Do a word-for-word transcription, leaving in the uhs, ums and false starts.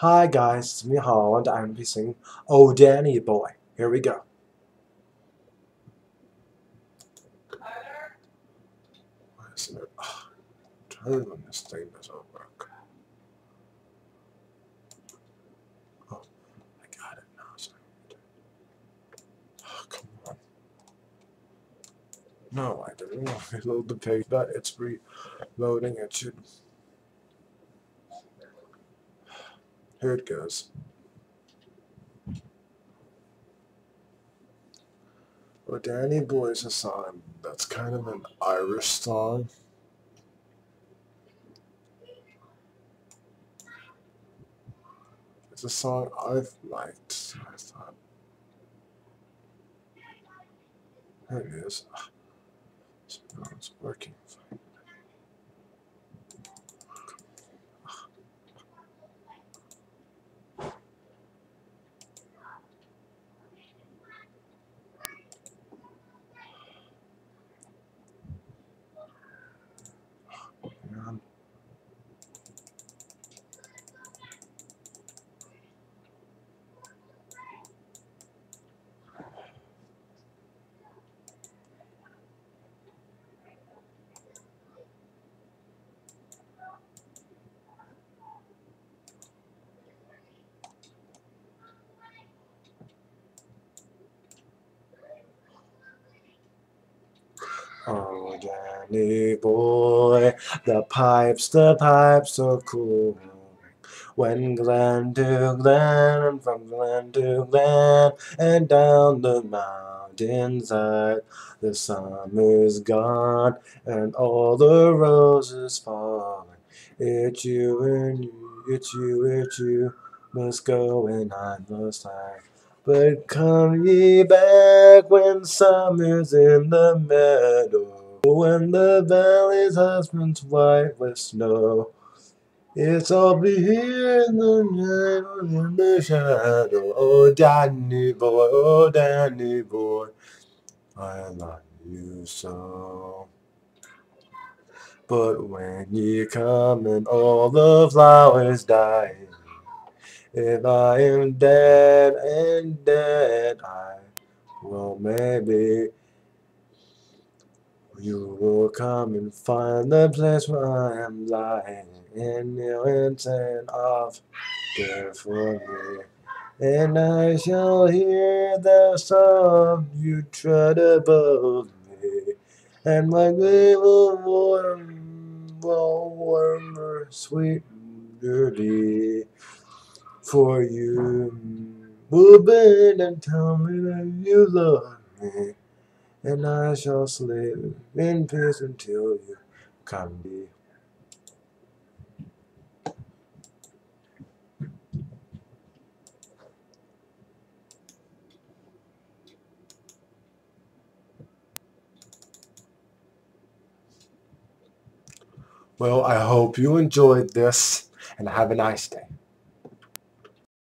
Hi guys, it's me Holland. I'm gonna be singing Oh Danny Boy. Here we go. Why isn't it? Oh, try when this thing doesn't work. Oh, I got it now. Sorry. Oh, come on. No, I didn't want to reload the page, but it's reloading. It should. Here it goes. Oh Danny Boy is a song that's kind of an Irish song. It's a song I've liked, so I thought. There it is. So now it's working. Man. Oh, Danny boy, the pipes, the pipes are cool. When glen to glen, and from glen to glen, and down the mountainside, the summer's gone, and all the roses falling. It's you and you, it's you, it's you, must go and I must hide. But come ye back when summer's in the meadow, when the valley's husband's white with snow. It's all be here in the night, in the shadow. Oh, Danny boy, oh, Danny boy, I love you so. But when ye come and all the flowers die, if I am dead and dead, I will maybe you will come and find the place where I am lying, and kneel and send off there for me. And I shall hear the song you tread above me, and my grave will warm, will warmer, sweet melody. For you will bend and tell me that you love me, and I shall sleep in peace until you come be. Well, I hope you enjoyed this, and have a nice day.